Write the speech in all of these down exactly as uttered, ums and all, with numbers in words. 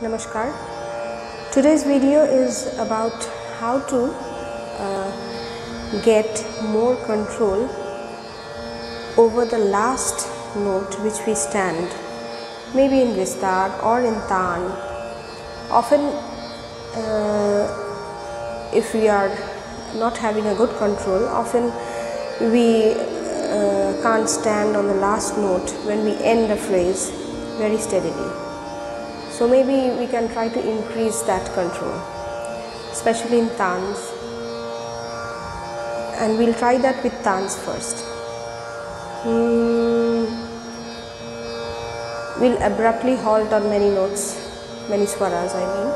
Namaskar. Today's video is about how to uh, get more control over the last note which we stand, maybe in Vistar or in Taan. Often uh, if we are not having a good control, often we uh, can't stand on the last note when we end a phrase very steadily. So maybe we can try to increase that control, especially in Taans, and we'll try that with Taans first. Hmm. We'll abruptly halt on many notes, many swaras I mean,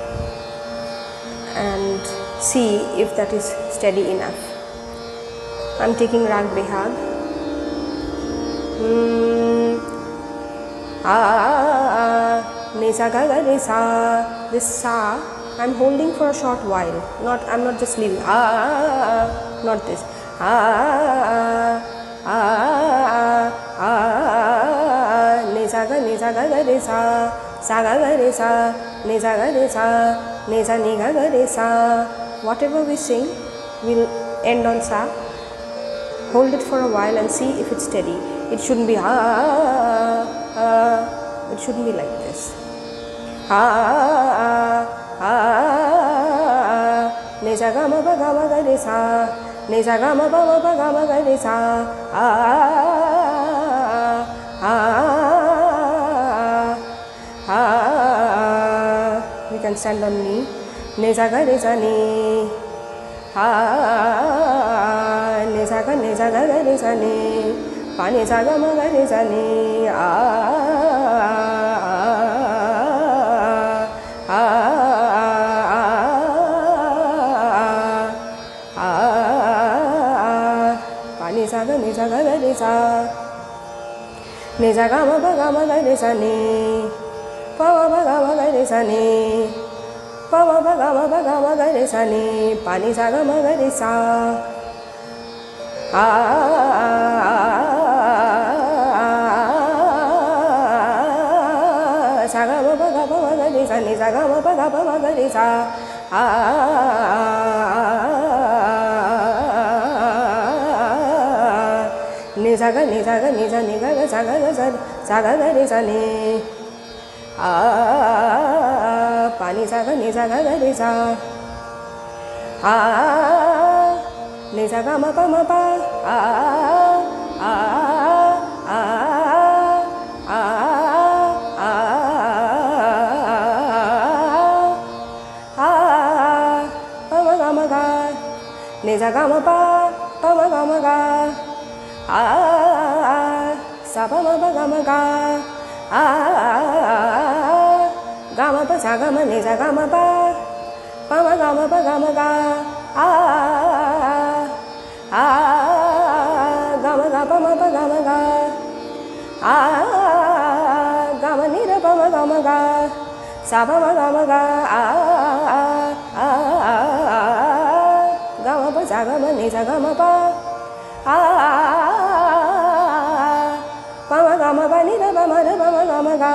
and see if that is steady enough. I'm taking Rag Behag. Hmm. Ah. Nisa ga ga re sa. This sa I'm holding for a short while. Not I'm not just leaving. Ah, not this. Ah, ah, ah. Nisa ga nisa ga ga re sa. Sa ga ga re sa. Nisa ga re sa. Nisa ni ga ga re sa. Whatever we sing, we'll end on sa. Hold it for a while and see if it's steady. It shouldn't be ah, ah. It shouldn't be like this. Ah, ah, ah. Nisa ga ma ba ga ma ga re sa. Nisa ga ma ba ma ba ga ma ga re sa. Ah, ah, ah. We can stand on ni. Nisa ga re sa ni. Ah, nisa ga nisa ga ga re sa ni. Pa nisa ga ma ga re sa ni. Ah. Nisa ga nisa ga ga re sa. Nisa ga ma ba ga ma ga re sa ni. Pa ma ba ga ma ga re sa ni. Pa ma ba ga ma ba ga ma ga re sa ni. Pa nisa ga ma ga re sa. Ah, sa ga ma ba ga ba ma ga re sa ni. Sa ga ma ba ga ba ma ga re sa. Ah. Nisa ga nisa ga nisa ni ga ga sa ga ga sa sa ga ga re sa ni. Ah, pa nisa ga nisa ga ga re sa. Ah, nisa ga ma pa ma pa. Ah, ah, ah, ah, ah, pa ma ga ma ga. Nisa ga ma pa pa ma ga ma ga. Ah, sa pa ma pa ga ma ga. Ah, ga ma pa sa ga ma ni sa ga ma pa. Pa ma ga ma pa ga ma ga. Ah, ah, ga ma ga pa ma pa ga ma ga. Ah, ga ma ni ra pa ma ga ma ga. Sa pa ma ga ma ga. Ah, ah, ga ma pa sa ga ma ni sa ga ma pa. Ah, pa ma ga ma pa ni ra pa ma ra pa ma ga ma ga.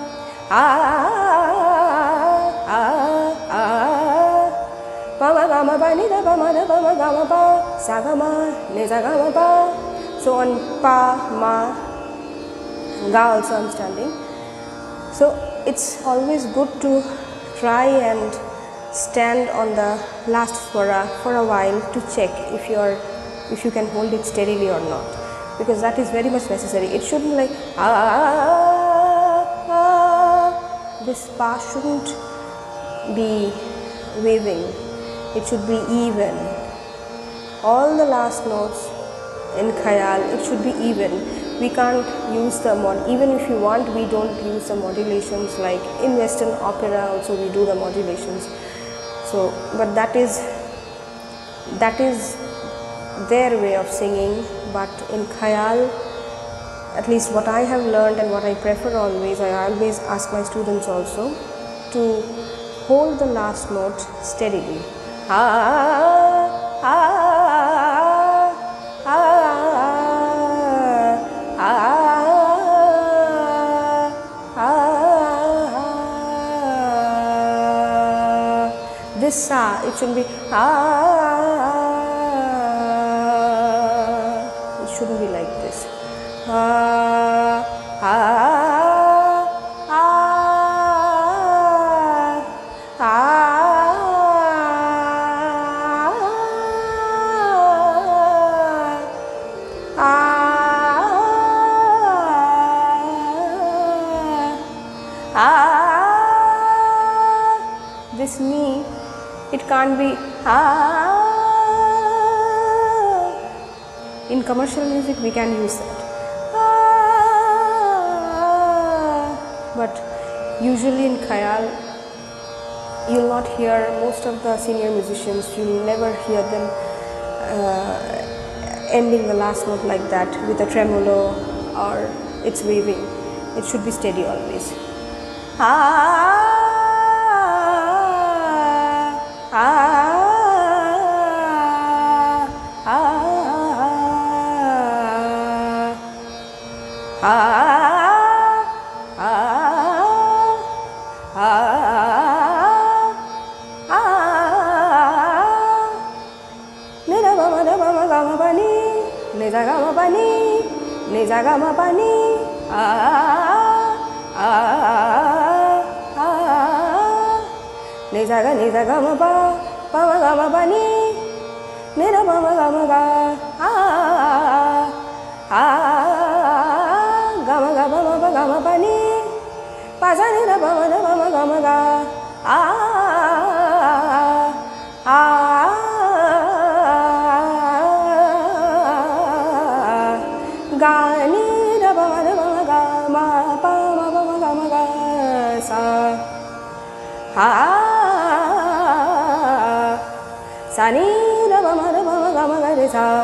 Ah, ah, ah, pa ma ga ma pa ni ra pa ma ra pa ma ga ma pa. Sa ga ma ni sa ga ma pa. So on pa, ma, ga also I'm standing. So it's always good to try and stand on the last swara for a while to check if you are if you can hold it steadily or not, because that is very much necessary. It shouldn't like ah, ah. This pa shouldn't be waving. It should be even. All the last notes in khayal, it should be even. We can't use the mod. Even if you want, we don't use the modulations. Like in Western opera, also we do the modulations. So, but that is that is. their way of singing, but in khayal, at least what I have learned and what I prefer always, I always ask my students also to hold the last note steadily. Ah, ah, ah, ah, ah, ah, this sa, it should be ah. It shouldn't be like this. Ah, ah, ah, ah, ah, ah. This me, it can't be ah. In commercial music we can use that ah, but usually in Khayal you will not hear most of the senior musicians, you will never hear them uh, ending the last note like that with a tremolo or it's waving. It should be steady always. Ah, ah, ah, ah, ah, ah, ne da ba ma da ba ma ga ma ba ni, ne da ga ma ba ni, ne da ga ma ba ni, ah, ah, ah, ne da ga ne da ga ma ba, ba ma ga ma ba ni, ne da ba ma ga ma ga, ah, ah, ga ma ga ba ma ba ga ma ba ni, pa za ni da ba ma da ba ma ga ma ga, ah, ah, ga ni da ba ma da ba ma ga ma pa ma ba ma ga ma ga sa, ah, sa ni da ba ma da ba ma ga ma ga re sa,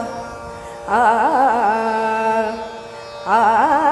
ah, ah,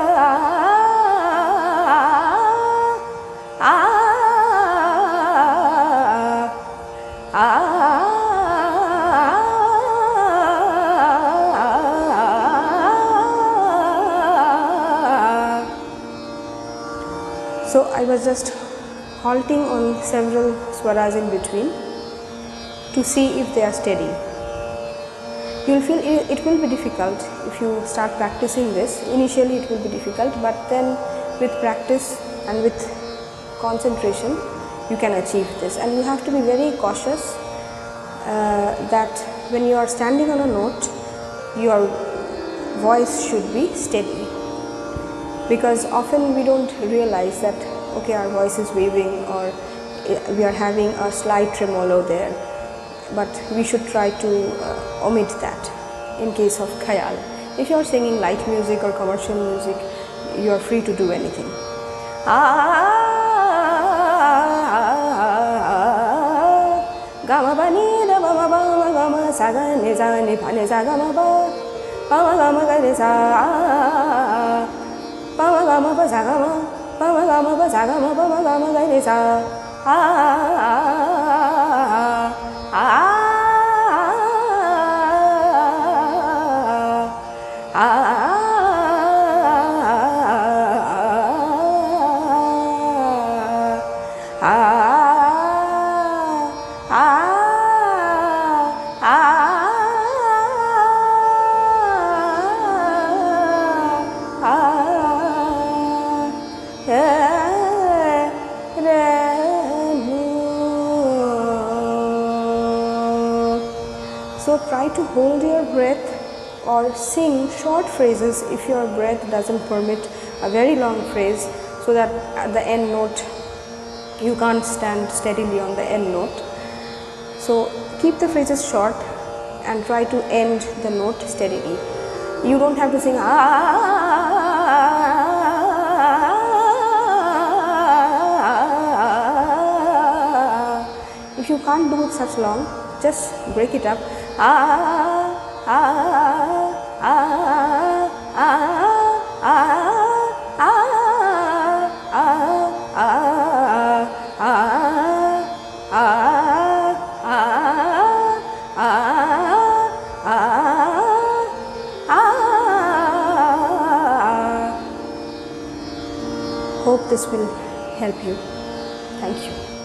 so I was just halting on several swaras in between to see if they are steady. You will feel it will be difficult if you start practicing this. Initially it will be difficult, but then with practice and with concentration you can achieve this. And you have to be very cautious uh, that when you are standing on a note, your voice should be steady, because often we don't realize that okay, our voice is waving or we are having a slight tremolo there, but we should try to uh, omit that in case of Khayal. If you are singing light music or commercial music, you are free to do anything. Gama ba ni da ba ma ba ma ga ma sa ga ni za ni pa ni za ga ma ba ba ma ga ma ga ni sa ba ma ga ma ba sa ga ma ba ma ga ma ba sa ga ma ba ma ga ma ga ni sa ah ah So try to hold your breath or sing short phrases if your breath doesn't permit a very long phrase, so that at the end note you can't stand steadily on the end note. So keep the phrases short and try to end the note steadily. You don't have to sing ah. If you can't do it such long, just break it up. Ah, ah, ah, ah, ah, Hope this will help you. Thank you.